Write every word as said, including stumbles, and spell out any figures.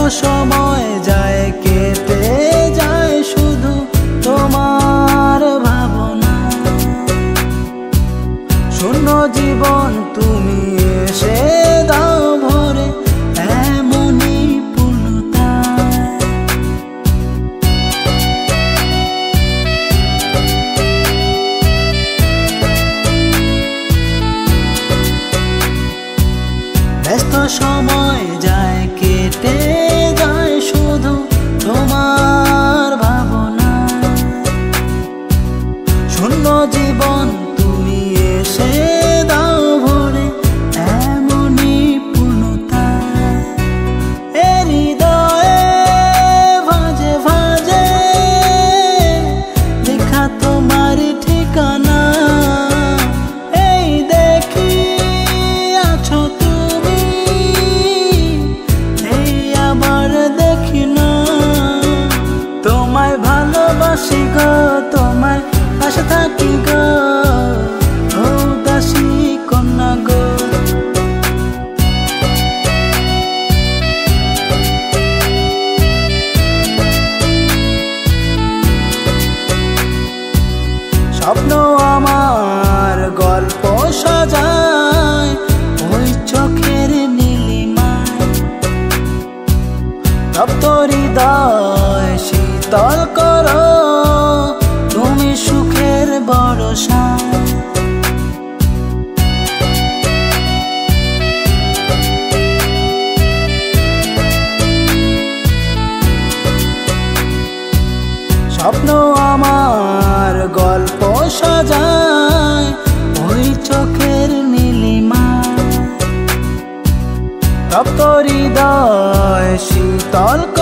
সময় যায় কেটে যায় শুধু তোমার ভাবনা। শূন্য জীবন তুমি এসে দাও ভরে এমনই পূর্ণতা। ব্যস্ত সময় যায় কেটে যায় শুধু তোমার ভাবনা। শূন্য জীবন তুমি এসে দাও ভরে এমনই পূর্ণতা। এ হৃদয়ে ভাজে ভাজে লেখা তোমার ঠিকানা। এই দেখি আছো তুমি, এই আবার দেখি না। তোমায় ভালোবাসি গো, তোমায় পাশে থাকি গো, ও দাসী কন্যা গো। স্বপ্ন আমার গল্প সাজায় ওই চোখের নীলিমায়। তপ্ত হৃদয় শীতল করো তুমি সুখের বরসায়। স্বপ্ন আমার গল্প সাজায় ওই চোখের নীলিমায়। তপ্ত হৃদয় শীতল